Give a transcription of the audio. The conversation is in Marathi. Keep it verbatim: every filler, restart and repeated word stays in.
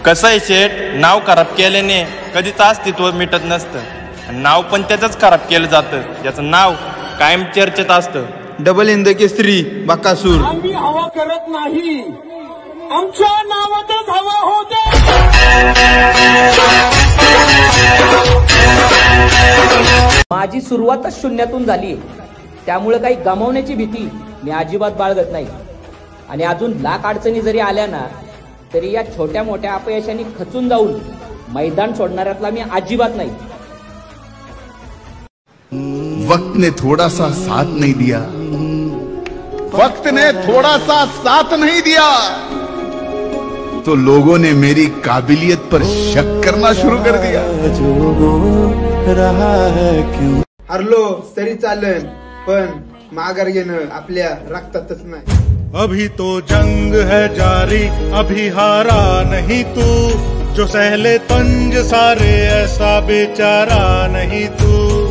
कसं आहे शेठ, नाव खराब केल्याने कधीच अस्तित्व मिटत नसतं. नाव पण त्याचंच खराब केलं जातं ज्याचं नाव कायम चर्चेत असतं. Double in the Kesari Bakasur. आम्ही हवा करत नाही, आमच्या नावातच हवा होते. माझी सुरुवातच शून्यातून झाली, त्यामुळे काही गमावण्याची भीती मी अजिबात बाळगत नाही. आणि अजून लाख अडचणी जरी आल्या ना तरी या छोट्या मोठ्या अपयशांनी खचून जाऊन मैदान सोडणाऱ्यातला मी अजिबात नाही. वक्त ने थोड़ा सा साथ नहीं दिया, वक्त ने थोड़ा सा साथ नहीं दिया तो लोगों ने मेरी काबिलियत पर शक करना शुरू कर दिया. हरलो तरी चालेल, पण माघार घेणं आपल्या रक्तातच नाही. अभी तो जंग है जारी, अभी हारा नहीं तू, जो सहले तंज सारे ऐसा बेचारा नहीं तू.